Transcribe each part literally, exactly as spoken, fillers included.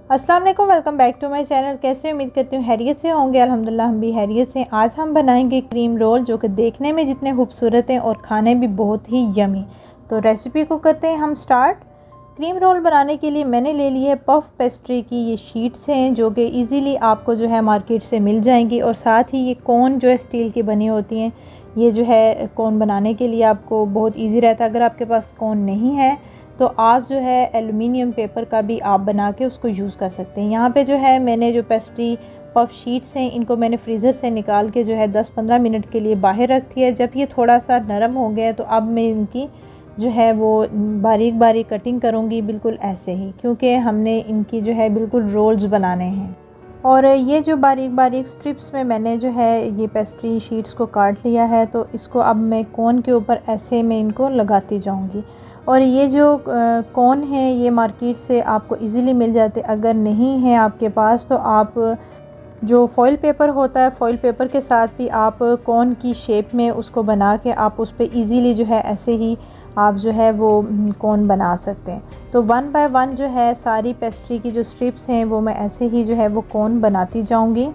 अस्सलाम वालेकुम, welcome back to my channel. कैसे उम्मीद करती हूँ हैरियत से होंगे। अल्हम्दुलिल्लाह हम भी हैरियत से। आज हम बनाएंगे क्रीम रोल, जो कि देखने में जितने खूबसूरत हैं और खाने भी बहुत ही यमी। तो रेसिपी को करते हैं हम स्टार्ट। क्रीम रोल बनाने के लिए मैंने ले ली है पफ पेस्ट्री की ये शीट्स हैं, जो कि इजीली आपको जो है मार्केट से मिल जाएंगी। और साथ ही ये कोन जो है स्टील की बनी होती हैं। ये जो है कोन बनाने के लिए आपको बहुत ईजी रहता है। अगर आपके पास कोन नहीं है तो आप जो है एलुमिनियम पेपर का भी आप बना के उसको यूज़ कर सकते हैं। यहाँ पे जो है मैंने जो पेस्ट्री पफ शीट्स हैं, इनको मैंने फ्रीज़र से निकाल के जो है दस पंद्रह मिनट के लिए बाहर रख दिया है। जब ये थोड़ा सा नरम हो गया तो अब मैं इनकी जो है वो बारीक बारीक कटिंग करूँगी, बिल्कुल ऐसे ही, क्योंकि हमने इनकी जो है बिल्कुल रोल्स बनाने हैं। और ये जो बारीक बारीक स्ट्रिप्स में मैंने जो है ये पेस्ट्री शीट्स को काट लिया है, तो इसको अब मैं कोन के ऊपर ऐसे मैं इनको लगाती जाऊँगी। और ये जो कोन है ये मार्केट से आपको इजीली मिल जाते। अगर नहीं है आपके पास तो आप जो फॉइल पेपर होता है, फॉइल पेपर के साथ भी आप कोन की शेप में उसको बना के आप उस पर ईज़िली जो है ऐसे ही आप जो है वो कोन बना सकते हैं। तो वन बाय वन जो है सारी पेस्ट्री की जो स्ट्रिप्स हैं वो मैं ऐसे ही जो है वो कोन बनाती जाऊंगी।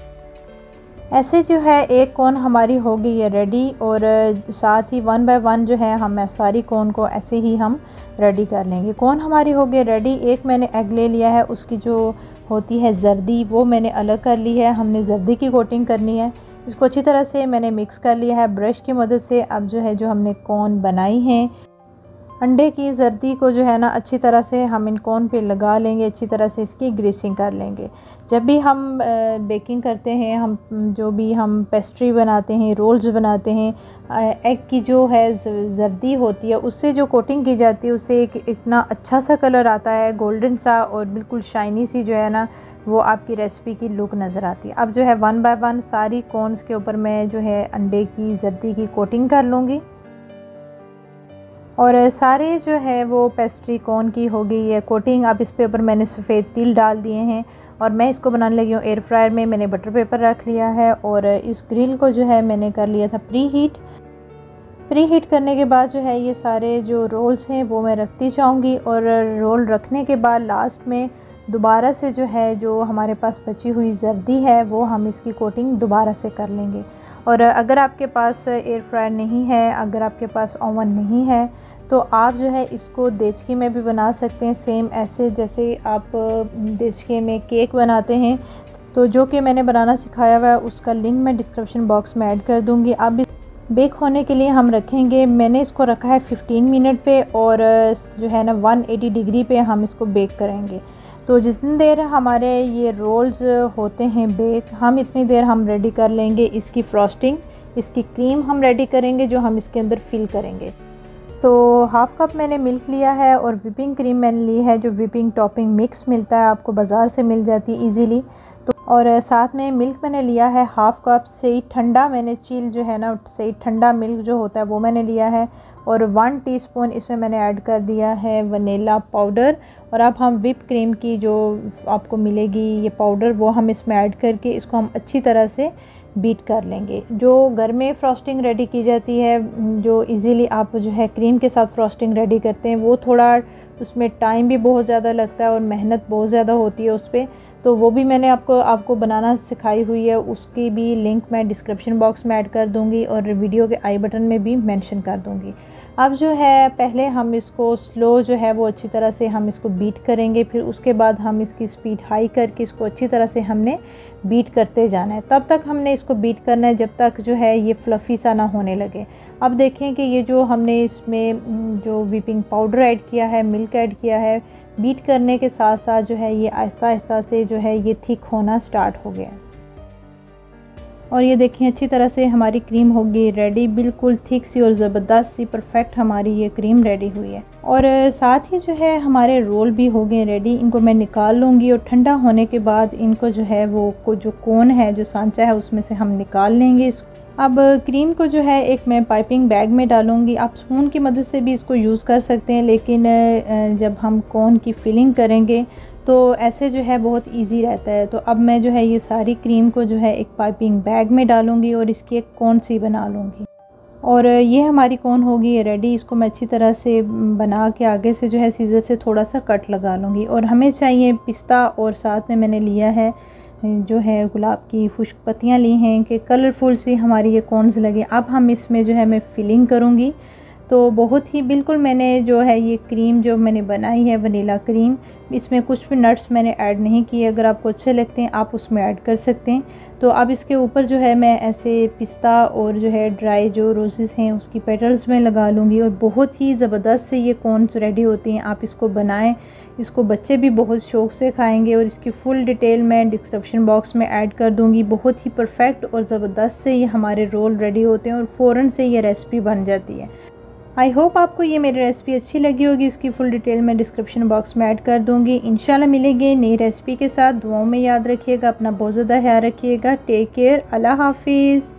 ऐसे जो है एक कोन हमारी होगी ये रेडी। और साथ ही वन बाय वन जो है हम सारी कोन को ऐसे ही हम रेडी कर लेंगे। कोन हमारी हो गई रेडी। एक मैंने एग ले लिया है, उसकी जो होती है जर्दी वो मैंने अलग कर ली है। हमने जर्दी की कोटिंग करनी है। इसको अच्छी तरह से मैंने मिक्स कर लिया है ब्रश की मदद से। अब जो है जो हमने कोन बनाई हैं अंडे की जर्दी को जो है ना अच्छी तरह से हम इन कोन पे लगा लेंगे, अच्छी तरह से इसकी ग्रीसिंग कर लेंगे। जब भी हम बेकिंग करते हैं, हम जो भी हम पेस्ट्री बनाते हैं, रोल्स बनाते हैं, एग की जो है जर्दी होती है उससे जो कोटिंग की जाती है उससे एक इतना अच्छा सा कलर आता है, गोल्डन सा और बिल्कुल शाइनी सी जो है ना वो आपकी रेसिपी की लुक नज़र आती है। अब जो है वन बाय वन सारी कोन्स के ऊपर मैं जो है अंडे की जर्दी की कोटिंग कर लूँगी। और सारे जो है वो पेस्ट्री कोन की हो गई है कोटिंग। अब इस पे ऊपर मैंने सफ़ेद तिल डाल दिए हैं और मैं इसको बनाने लगी हूँ एयर फ्रायर में। मैंने बटर पेपर रख लिया है और इस ग्रिल को जो है मैंने कर लिया था प्री हीट। प्री हीट करने के बाद जो है ये सारे जो रोल्स हैं वो मैं रखती जाऊँगी। और रोल रखने के बाद लास्ट में दोबारा से जो है जो हमारे पास बची हुई जर्दी है वो हम इसकी कोटिंग दोबारा से कर लेंगे। और अगर आपके पास एयर फ्रायर नहीं है, अगर आपके पास ओवन नहीं है, तो आप जो है इसको देचकी में भी बना सकते हैं, सेम ऐसे जैसे आप देचकी में केक बनाते हैं। तो जो कि मैंने बनाना सिखाया हुआ है उसका लिंक मैं डिस्क्रिप्शन बॉक्स में ऐड कर दूंगी। अब बेक होने के लिए हम रखेंगे, मैंने इसको रखा है फिफ्टीन मिनट पे और जो है ना वन एटी डिग्री पे हम इसको बेक करेंगे। तो जितनी देर हमारे ये रोल्स होते हैं बेक, हम इतनी देर हम रेडी कर लेंगे इसकी फ्रॉस्टिंग, इसकी क्रीम हम रेडी करेंगे जो हम इसके अंदर फिल करेंगे। तो हाफ़ कप मैंने मिल्क लिया है और विपिंग क्रीम मैंने ली है, जो विपिंग टॉपिंग मिक्स मिलता है आपको बाज़ार से मिल जाती है ईज़िली। तो और साथ में मिल्क मैंने लिया है हाफ़ कप से ठंडा, मैंने चिल जो है ना सही ठंडा मिल्क जो होता है वो मैंने लिया है। और वन टीस्पून इसमें मैंने ऐड कर दिया है वनीला पाउडर। और अब हम विप क्रीम की जो आपको मिलेगी ये पाउडर वो हम इसमें ऐड करके इसको हम अच्छी तरह से बीट कर लेंगे। जो घर में फ्रॉस्टिंग रेडी की जाती है, जो इजीली आप जो है क्रीम के साथ फ्रॉस्टिंग रेडी करते हैं, वो थोड़ा उसमें टाइम भी बहुत ज़्यादा लगता है और मेहनत बहुत ज़्यादा होती है उस पर। तो वो भी मैंने आपको आपको बनाना सिखाई हुई है, उसकी भी लिंक मैं डिस्क्रिप्शन बॉक्स में ऐड कर दूँगी और वीडियो के आई बटन में भी मेंशन कर दूँगी। अब जो है पहले हम इसको स्लो जो है वो अच्छी तरह से हम इसको बीट करेंगे, फिर उसके बाद हम इसकी स्पीड हाई करके इसको अच्छी तरह से हमने बीट करते जाना है। तब तक हमने इसको बीट करना है जब तक जो है ये फ्लफ़ी सा ना होने लगे। अब देखें कि ये जो हमने इसमें जो विपिंग पाउडर ऐड किया है, मिल्क ऐड किया है, बीट करने के साथ साथ जो है ये आहिस्ता आहिस्ता से जो है ये थिक होना स्टार्ट हो गया। और ये देखिए अच्छी तरह से हमारी क्रीम होगी रेडी, बिल्कुल थिक सी और ज़बरदस्त सी परफेक्ट हमारी ये क्रीम रेडी हुई है। और साथ ही जो है हमारे रोल भी हो गए रेडी। इनको मैं निकाल लूँगी और ठंडा होने के बाद इनको जो है वो को जो कोन है जो सांचा है उसमें से हम निकाल लेंगे। अब क्रीम को जो है एक मैं पाइपिंग बैग में डालूँगी। आप स्पून की मदद से भी इसको यूज़ कर सकते हैं, लेकिन जब हम कोन की फिलिंग करेंगे तो ऐसे जो है बहुत इजी रहता है। तो अब मैं जो है ये सारी क्रीम को जो है एक पाइपिंग बैग में डालूँगी और इसकी एक कोन सी बना लूँगी। और ये हमारी कौन होगी रेडी। इसको मैं अच्छी तरह से बना के आगे से जो है सीज़र से थोड़ा सा कट लगा लूँगी। और हमें चाहिए पिस्ता, और साथ में मैंने लिया है जो है गुलाब की खुश्क पत्तियाँ ली हैं कि कलरफुल सी हमारी ये कॉर्नस लगे। अब हम इसमें जो है मैं फिलिंग करूँगी। तो बहुत ही बिल्कुल मैंने जो है ये क्रीम जो मैंने बनाई है वनीला क्रीम, इसमें कुछ भी नट्स मैंने ऐड नहीं किए। अगर आपको अच्छे लगते हैं आप उसमें ऐड कर सकते हैं। तो अब इसके ऊपर जो है मैं ऐसे पिस्ता और जो है ड्राई जो रोज़ेज़ हैं उसकी पेटल्स में लगा लूँगी। और बहुत ही ज़बरदस्त से ये कॉर्नस रेडी होती हैं। आप इसको बनाएं, इसको बच्चे भी बहुत शौक़ से खाएंगे। और इसकी फ़ुल डिटेल मैं डिस्क्रिप्शन बॉक्स में ऐड कर दूँगी। बहुत ही परफेक्ट और ज़बरदस्त से ये हमारे रोल रेडी होते हैं और फ़ौरन से ये रेसिपी बन जाती है। आई होप आपको ये मेरी रेसिपी अच्छी लगी होगी। इसकी फ़ुल डिटेल मैं डिस्क्रिप्शन बॉक्स में ऐड कर दूँगी। इंशाल्लाह मिलेंगे नई रेसिपी के साथ। दुआओं में याद रखिएगा, अपना बहुत ज़्यादा ख्याल रखिएगा। टेक केयर, अल्लाह हाफिज़।